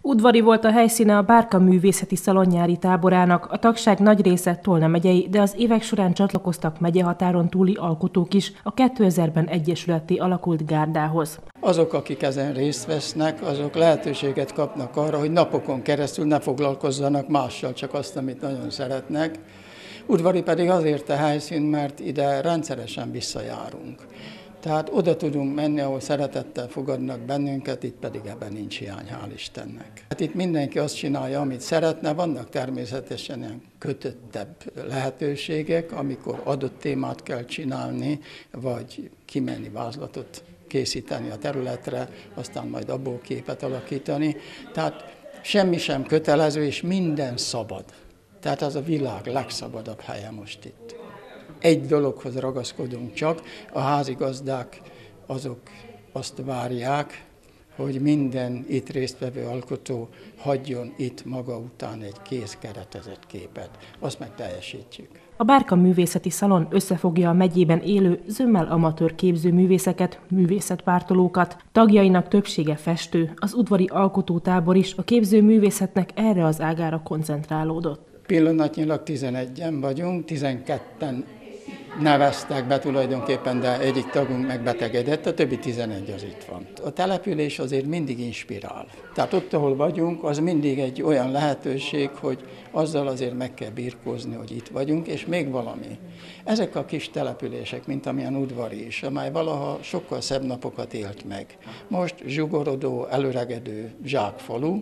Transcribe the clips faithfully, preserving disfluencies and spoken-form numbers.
Udvari volt a helyszíne a Bárka Művészeti Szalon nyári táborának. A tagság nagy része Tolna megyei, de az évek során csatlakoztak megyehatáron túli alkotók is a kétezerben egyesületté alakult gárdához. Azok, akik ezen részt vesznek, azok lehetőséget kapnak arra, hogy napokon keresztül ne foglalkozzanak mással, csak azt, amit nagyon szeretnek. Udvari pedig azért a helyszín, mert ide rendszeresen visszajárunk. Tehát oda tudunk menni, ahol szeretettel fogadnak bennünket, itt pedig ebben nincs hiány, hál' Istennek. Hát itt mindenki azt csinálja, amit szeretne, vannak természetesen ilyen kötöttebb lehetőségek, amikor adott témát kell csinálni, vagy kimenni vázlatot készíteni a területre, aztán majd abból képet alakítani. Tehát semmi sem kötelező, és minden szabad. Tehát ez a világ legszabadabb helye most itt. Egy dologhoz ragaszkodunk csak, a házigazdák azok azt várják, hogy minden itt résztvevő alkotó hagyjon itt maga után egy kész keretezett képet. Azt meg teljesítjük. A Bárka Művészeti Szalon összefogja a megyében élő zömmel amatőr képzőművészeket, művészetpártolókat. Tagjainak többsége festő, az udvari alkotótábor is a képzőművészetnek erre az ágára koncentrálódott. Pillanatnyilag tizenegyen vagyunk, tizenketten neveztek be tulajdonképpen, de egyik tagunk megbetegedett, a többi tizenegy az itt van. A település azért mindig inspirál. Tehát ott, ahol vagyunk, az mindig egy olyan lehetőség, hogy azzal azért meg kell birkózni, hogy itt vagyunk, és még valami. Ezek a kis települések, mint amilyen Udvari is, amely valaha sokkal szebb napokat élt meg. Most zsugorodó, előregedő zsákfalu,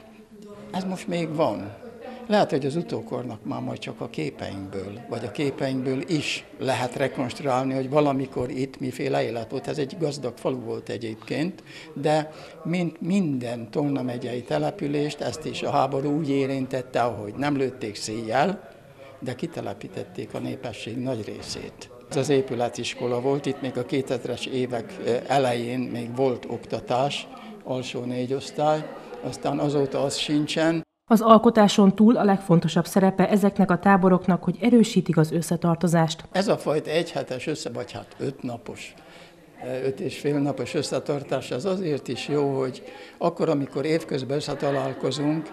ez most még van. Lehet, hogy az utókornak már majd csak a képeinkből, vagy a képeinkből is lehet rekonstruálni, hogy valamikor itt miféle élet volt. Ez egy gazdag falu volt egyébként, de mint minden Tolna megyei települést, ezt is a háború úgy érintette, ahogy nem lőtték széjjel, de kitelepítették a népesség nagy részét. Ez az épületiskola volt, itt még a kétezres évek elején még volt oktatás, alsó négy osztály, aztán azóta az sincsen. Az alkotáson túl a legfontosabb szerepe ezeknek a táboroknak, hogy erősítik az összetartozást. Ez a fajta egyhetes össze, vagy hát öt napos, öt és fél napos összetartás az azért is jó, hogy akkor, amikor évközben összetalálkozunk,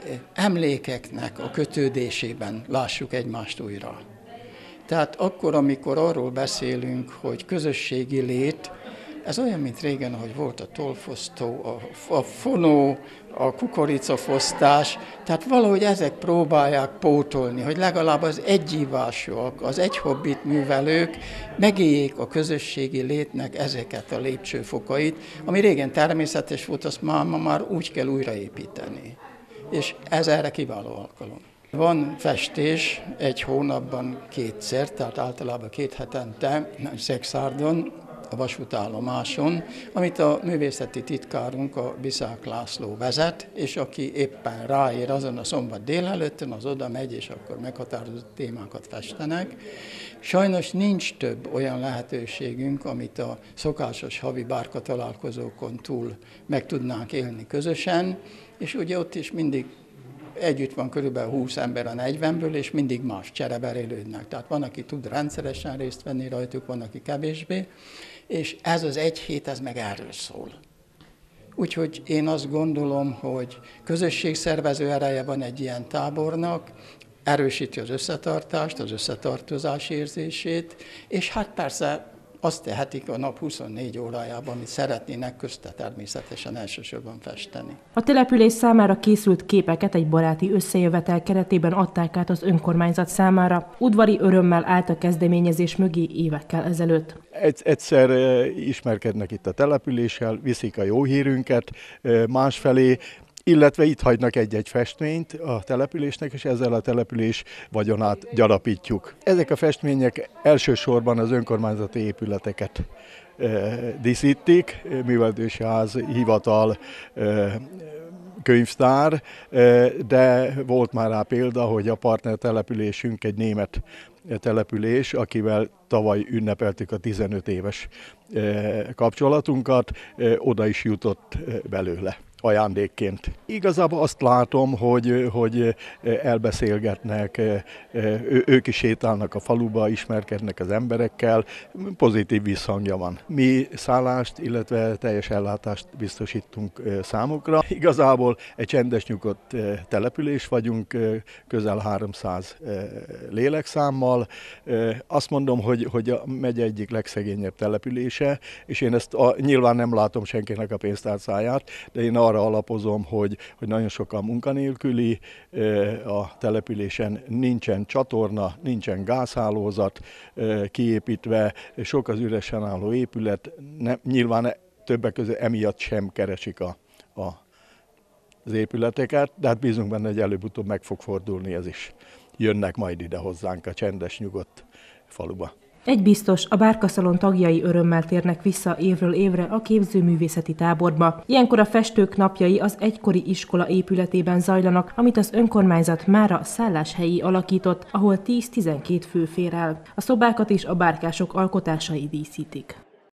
emlékeknek a kötődésében lássuk egymást újra. Tehát akkor, amikor arról beszélünk, hogy közösségi lét, ez olyan, mint régen, ahogy volt a tollfosztó, a, a fonó, a kukoricafosztás, tehát valahogy ezek próbálják pótolni, hogy legalább az egyívásúak, az egy hobbit művelők megéljék a közösségi létnek ezeket a lépcsőfokait, ami régen természetes volt, azt már, ma már úgy kell újraépíteni. És ez erre kiváló alkalom. Van festés egy hónapban kétszer, tehát általában két hetente, Szexárdon, a vasútállomáson, amit a művészeti titkárunk, a Biszák László vezet, és aki éppen ráér azon a szombat délelőttön, az oda megy, és akkor meghatározott témákat festenek. Sajnos nincs több olyan lehetőségünk, amit a szokásos havi bárka találkozókon túl meg tudnánk élni közösen, és ugye ott is mindig együtt van körülbelül húsz ember a negyvenből, és mindig más csereberélődnek. Tehát van, aki tud rendszeresen részt venni rajtuk, van, aki kevésbé, és ez az egy hét, ez meg erről szól. Úgyhogy én azt gondolom, hogy közösségszervező ereje van egy ilyen tábornak, erősíti az összetartást, az összetartozás érzését, és hát persze azt tehetik a nap huszonnégy órájában, amit szeretnének, közte természetesen elsősorban festeni. A település számára készült képeket egy baráti összejövetel keretében adták át az önkormányzat számára. Udvari örömmel állt a kezdeményezés mögé évekkel ezelőtt. Egyszer ismerkednek itt a településsel, viszik a jó hírünket másfelé, illetve itt hagynak egy-egy festményt a településnek, és ezzel a település vagyonát gyarapítjuk. Ezek a festmények elsősorban az önkormányzati épületeket e, díszítik, művelődési ház, hivatal, e, könyvtár, e, de volt már rá példa, hogy a partner településünk egy német település, akivel tavaly ünnepeltük a tizenöt éves e, kapcsolatunkat, e, oda is jutott belőle, ajándékként. Igazából azt látom, hogy, hogy elbeszélgetnek, ők is sétálnak a faluba, ismerkednek az emberekkel, pozitív visszhangja van. Mi szállást, illetve teljes ellátást biztosítunk számukra. Igazából egy csendes, nyugodt település vagyunk, közel háromszáz lélekszámmal. Azt mondom, hogy, hogy a megye egyik legszegényebb települése, és én ezt a, nyilván nem látom senkinek a pénztárcáját, de én arra alapozom, hogy, hogy nagyon sokan munkanélküli, a településen nincsen csatorna, nincsen gázhálózat kiépítve, sok az üresen álló épület, nem, nyilván többek között emiatt sem keresik a, a, az épületeket, de hát bízunk benne, hogy előbb-utóbb meg fog fordulni ez is. Jönnek majd ide hozzánk a csendes, nyugodt faluba. Egy biztos, a Bárkaszalon tagjai örömmel térnek vissza évről évre a képzőművészeti táborba. Ilyenkor a festők napjai az egykori iskola épületében zajlanak, amit az önkormányzat mára szálláshelyi alakított, ahol tíz-tizenkét fő fér el. A szobákat is a bárkások alkotásai díszítik.